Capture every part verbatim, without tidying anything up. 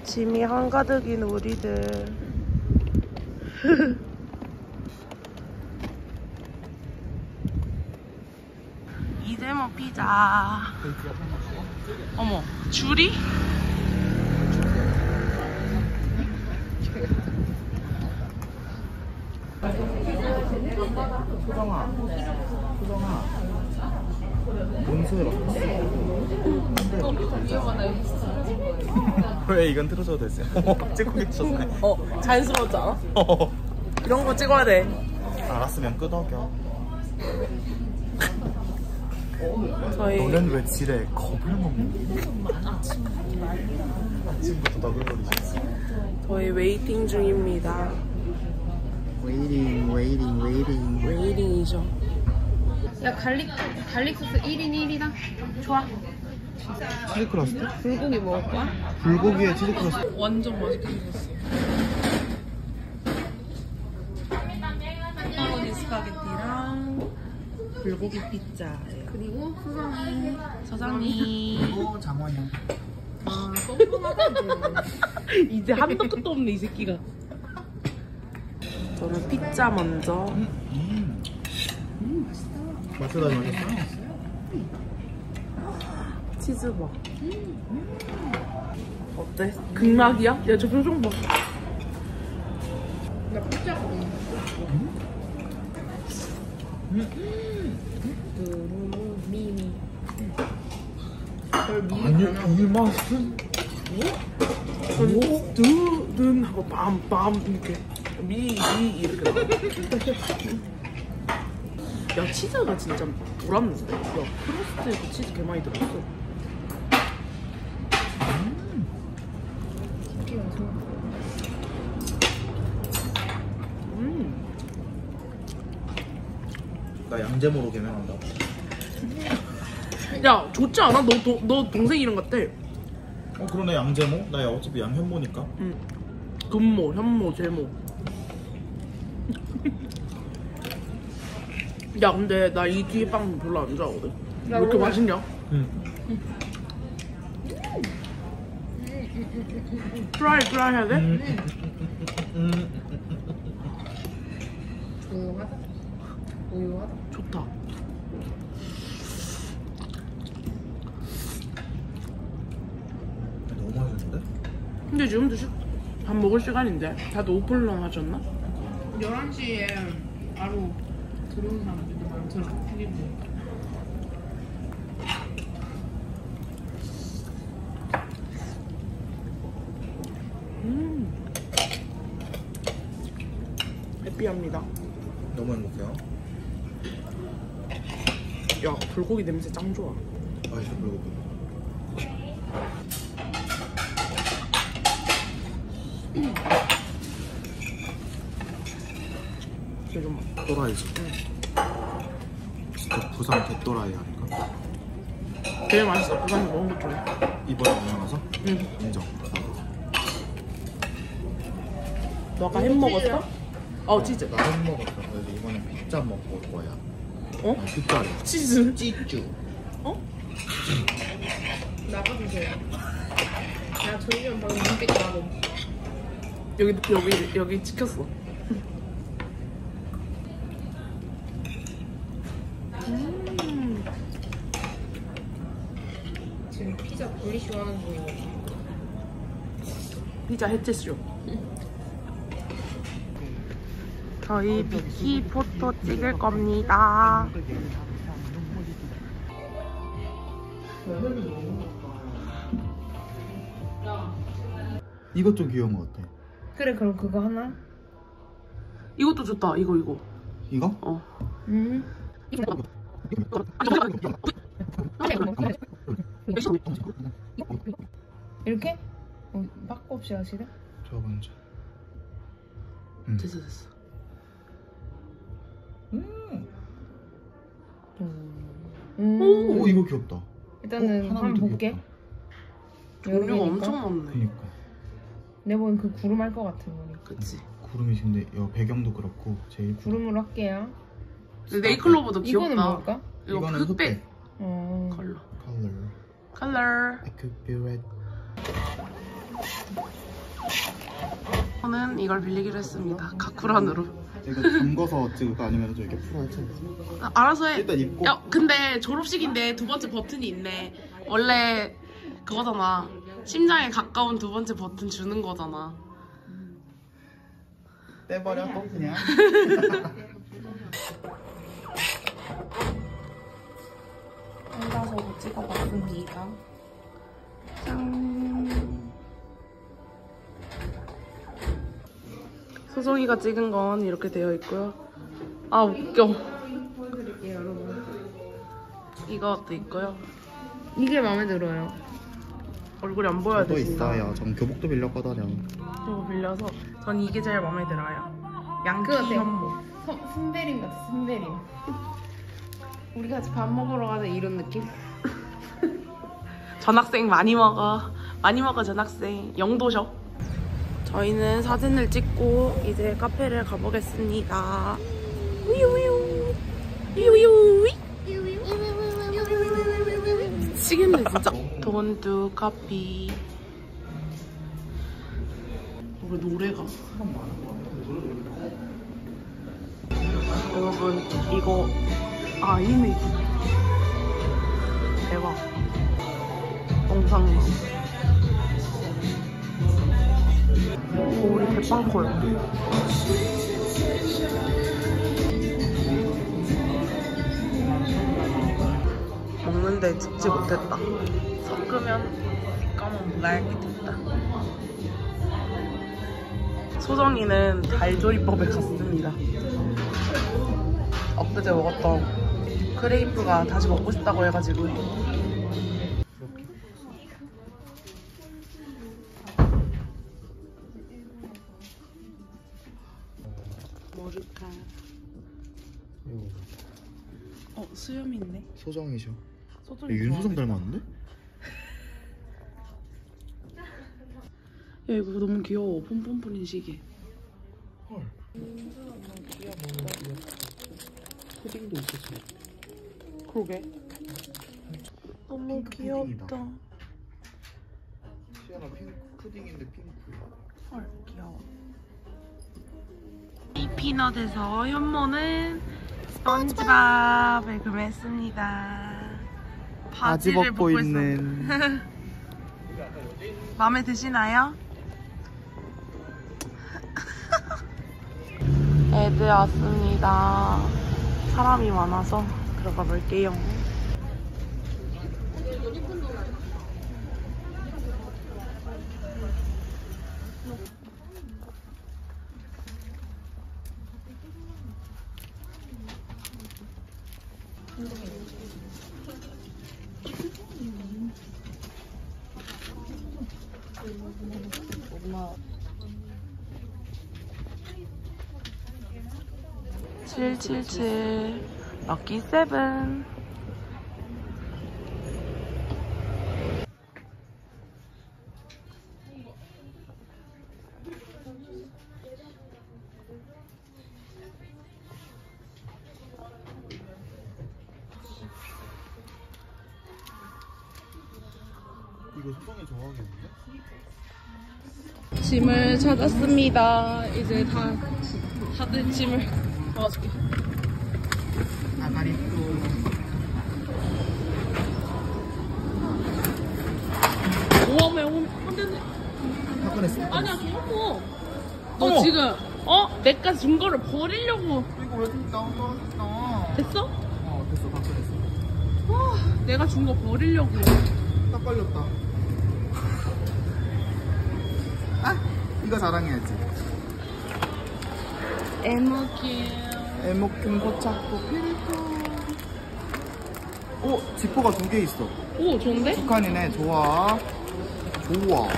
짐이 한가득인 우리들. 이재모 피자. 어머, 줄이? 소정아, 소정아, 문서에 바꿨어. 왜 이건 틀어줘도 됐어요? 찍고 계셨네. 어, 자연스러웠지 않아? 이런 거 찍어야 돼. 알았으면 끄덕여. 저희 너는 왜 지레 겁을 먹니? 아침부터 너글거리셨어. 저희 웨이팅 중입니다. 웨이팅, 웨이팅, 웨이팅. 웨이팅이죠. 야 갈릭 갈릭 소스 일 인 일 이다. 좋아. 치즈 크러스트? 불고기 먹을 거야? 불고기에 치즈 크러스트. 완전 맛있게 생겼어. 마카로니 스파게티랑 불고기 피자예요. 그리고 수정이. 사장님. 오, 장원영. 아 뻔뻔하다. 이제 한도 끝도 없네 이 새끼가. 저는 피자 먼저. 음, 음. 음 맛있다. 맛있다, 맛있어. 치즈 봐. 어때? 극락이야? 야, 저 표정 봐. 나 피자 먹는 거. 미미. 아니, 이 맛은? 두둔 하고 빰빰 이렇게 미미 이렇게 나와. 야, 치즈가 진짜 불안는데. 야, 크러스트에도 치즈 개 많이 들었어. 음. 나 양재모로 개명한다. 야, 좋지 않아? 너, 도, 너 동생 이름 같아. 어, 그러네, 양재모? 나 어차피 양현모니까. 응. 금모, 현모, 제모. 야, 근데 나 이 뒤에 빵 별로 안 좋아하거든. 왜 이렇게 맛있냐? 응. 프라이, 프라이 해야 돼? 음, 음, 우유하다. 우유하다. 좋다. 너무 맛있는데? 근데 지금도 시, 밥 먹을 시간인데? 다들 오픈런 하셨나? 열한 시에 바로 들어오는 사람들도 많더라. 음. 해피합니다. 너무 행복해요. 야, 불고기 냄새 짱 좋아. 맛있어, 불고기. 지금 또라이지. 응. 진짜 부산 개또라이 아닌가? 제일 맛있어. 부산에서 먹은 것 중에. 이번에 여행 와서? 응. 인정. 너 아까 햄 먹었어? 어, 치즈. 나 햄 먹었어. 그래서 이번에 피자 먹고 올 거야. 어? 아니, 피자래. 치즈. 찌쭈. 어? 나가주세요. 나 저희 형 방금 눈빛 나고. 여기 여기 여기 찍혔어. 음. 지금 피자 분리쇼 하는 중이거든. 피자 해체쇼. 저희 비키 포토 찍을 겁니다. 이것 좀 귀여운 거 같아. 그래 그럼 그거 하나? 이것도 좋다. 이거 이거. 이거? 어. 음. 이렇게? 어, 바꿔 없이 하시래? 저 먼저. 음. 됐어 됐어. 음. 음. 오, 이거 귀엽다. 일단은 어, 한번 볼게. 귀엽다. 종류가 엄청 많네. 그니까. 내 보기엔 그 구름 할 것 같은 거니까. 그치. 구름이 근데 여 배경도 그렇고 제일 구름으로 할게요. 근데 네이클로버도 귀엽다. 이거는 뭘까? 이거 이거는 흑백 어. 컬러. 컬러. 컬러. I could be red. 저는 이걸 빌리기로 했습니다. 가쿠란으로. 이거 담궈서 찍을까 아니면 좀 이렇게 풀어야 지 아, 알아서 해. 일단 입고. 야, 근데 졸업식인데 두 번째 버튼이 있네. 원래 그거잖아. 심장에 가까운 두 번째 버튼 주는 거잖아. 떼버려 또 그냥. 앉아서 찍어봤습니다. 짠. 소정이가 찍은 건 이렇게 되어 있고요. 아 웃겨. 보여드릴게요 여러분. 이것도 있고요. 이게 마음에 들어요. 얼굴이 안 보여야 또 되신다. 있어요. 전 교복도 빌렸거든요. 이거 빌려서 전 이게 제일 마음에 들어요. 양키 그거 어때? 현모. 서, 순대림 같아 순대림. 우리 같이 밥 먹으러 가는 이런 느낌? 전학생 많이 먹어. 많이 먹어 전학생. 영도셔. 저희는 사진을 찍고 이제 카페를 가보겠습니다. 우유우유. 우유우유. 미치겠네 진짜. 돈두 커피. 우리 노래가 여러분 이거 아니네. 대박. 영상만. 오, 우리 대빵콜. 먹는데 찍지 못했다. 섞으면 까만 맑게 됐다. 소정이는 달조리법에 갔습니다. 엊그제 먹었던 크레이프가 다시 먹고 싶다고 해가지고. 모르까. 어, 수염이 있네. 소정이죠. 소정이 윤소정 좋아하겠다. 닮았는데? 야 이거 너무 귀여워. 폼폼뿌린 시계. 헐. 푸딩도 있었어. 그러게. 너무 핑크 귀엽다. 푸딩이다. 시아나 핑크 푸딩인데 핑크. 헐 귀여워. 이 피넛에서 현모는 스펀지밥을 구매했습니다. 바지 바지를 벗고 벗고 있는. 있어. 마음에 드시나요? 애들 왔습니다. 사람이 많아서 들어가 볼게요. 칠칠칠 럭키 세븐. 이거 소정이 좋아하겠는데? 짐을 찾았습니다. 이제 다 다들 짐을 도와줄게. 아가리또. 우와 매운 안되네. 화끈했어. 아니야 좋고. 너 어머. 지금 어 내가 준 거를 버리려고 이거 왜 이렇게 다운 떨어졌어? 됐어? 어 됐어 화끈했어. 아 내가 준 거 버리려고. 딱 걸렸다. 아 이거 자랑해야지. 에모킴. 에모킴 포착도 필터. 오 지퍼가 두 개 있어. 오 좋은데? 두 칸이네. 좋아. 좋아.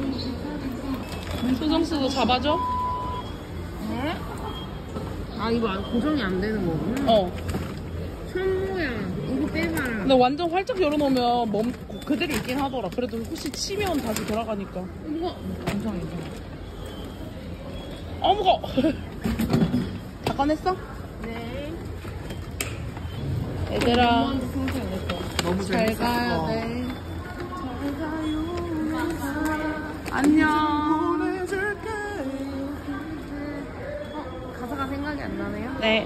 소정씨도 잡아줘? 네? 아 이거 안- 고정이 안 되는 거구나. 어. 천모야 이거 빼봐라. 근데 완전 활짝 열어놓으면 멈 그대로 있긴 하더라. 그래도 혹시 치면 다시 돌아가니까. 이거 엄청 이상. 어 무거워. 다 꺼냈어? 네. 얘들아 먼저 상태가 됐어. 너무 잘 재밌었어. 가야 돼. 잘 가요. 안녕. 가사가 생각이 안 나네요? 네.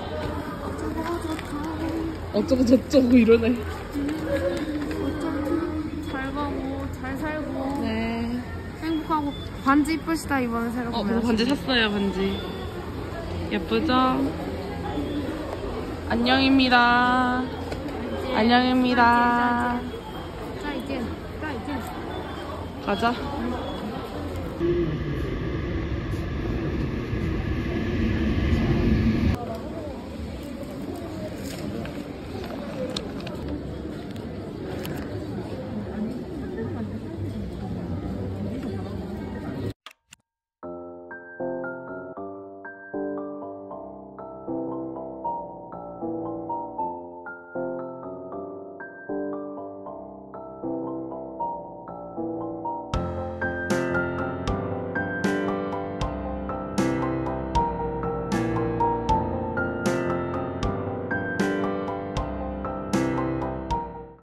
어쩌고 저쩌고 이러네. 잘 가고 잘 살고 네. 행복하고. 반지 이쁘시다 이번에 새로 어, 구매하신. 그거 반지 샀어요, 반지. 예쁘죠? 안녕입니다. 안녕입니다. 자 이제 자 이제 가자.